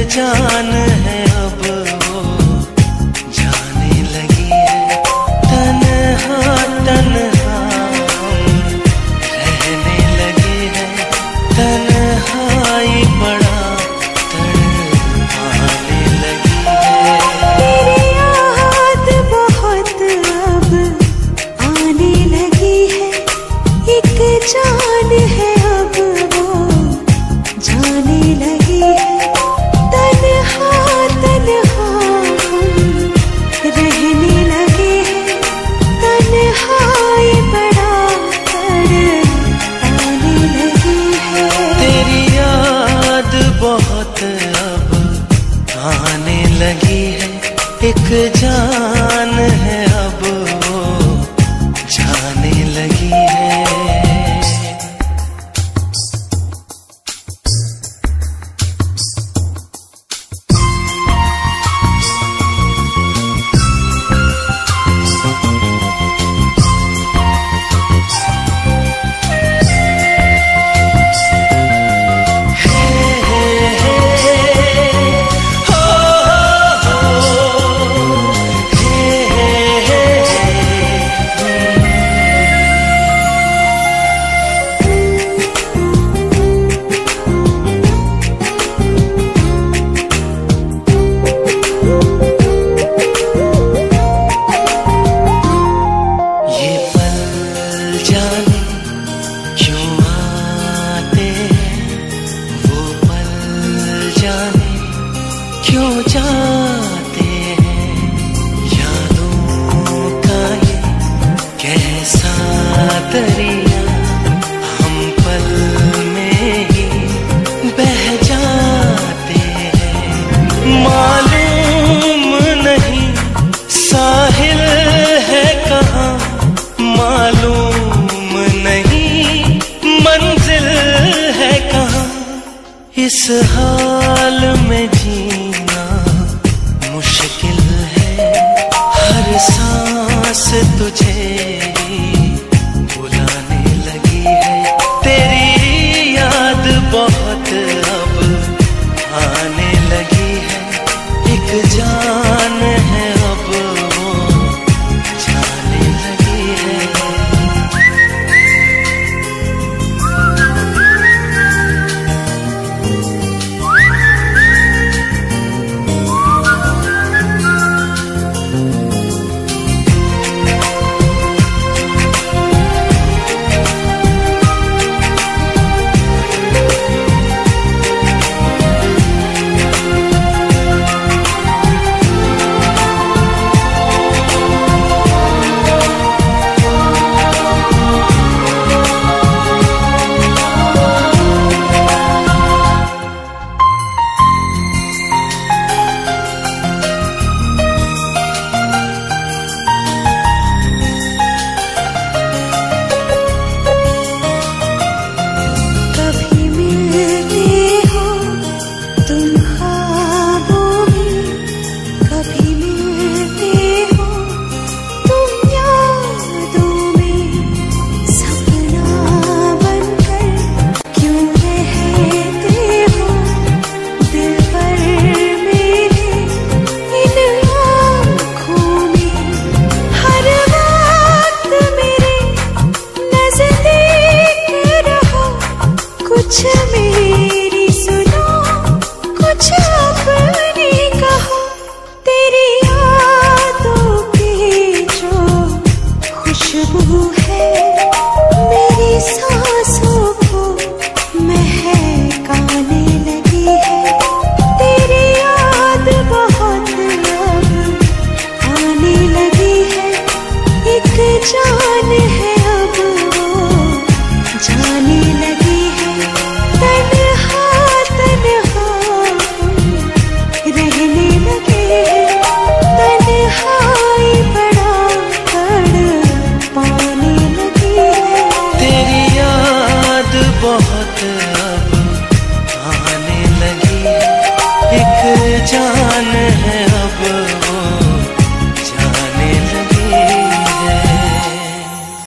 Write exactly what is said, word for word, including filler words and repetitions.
जान है अब वो जाने लगी है। तन्हा तन्हा हम रहने लगे हैं, तन्हाई बड़ा तड़पाने लगी है। तेरी याद बहुत अब आने लगी है, एक जान है अब वो जाने लगी है। तन्हा तन्हा हम रहने लगे हैं, तन्हाई बड़ा तड़पाने लगी है। तेरी याद बहुत अब आने लगी है, एक जान है अब वो जाने लगी है। क्यों जाते हैं यादों का ये कैसा दरिया, हम पल में ही बह जाते हैं। मालूम नहीं साहिल है कहाँ, मालूम नहीं मंजिल है कहाँ। इस हाल में जीना मुश्किल है, हर सांस तुझे ही बुलाने लगी है। तेरी याद बहुत अब आने लगी है, एक जान है अब वो जाने लगी है। कुछ मेरी सुनो, कुछ अपनी कहो। तेरी यादों की जो खुशबू है मेरी सांसों को महकाने लगी है। तेरी याद बहुत अब आने लगी है, एक जान है अब वो जाने लगी है। तन्हा तन्हा रहने लगे हैं, तन्हाई बड़ा तड़पाने लगी है। तेरी याद बहुत